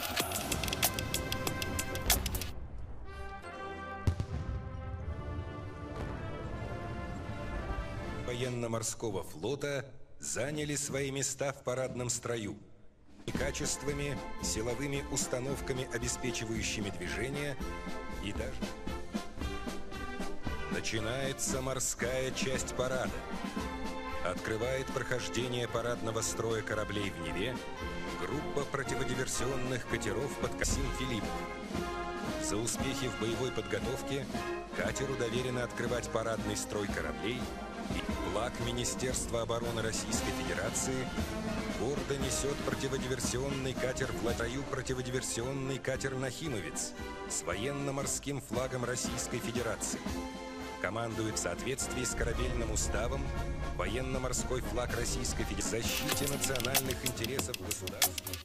Военно-морского флота заняли свои места в парадном строю. И качествами, силовыми установками, обеспечивающими движение, и даже... Начинается морская часть парада. Открывает прохождение парадного строя кораблей в Неве группа противодиверсионных катеров под Касим Филиппов. За успехи в боевой подготовке катеру доверено открывать парадный строй кораблей, и флаг Министерства обороны Российской Федерации гордо несет противодиверсионный катер «Влатаю», противодиверсионный катер «Нахимовец» с военно-морским флагом Российской Федерации. Командует в соответствии с корабельным уставом военно-морской флаг Российской Федерации в защите национальных интересов государства.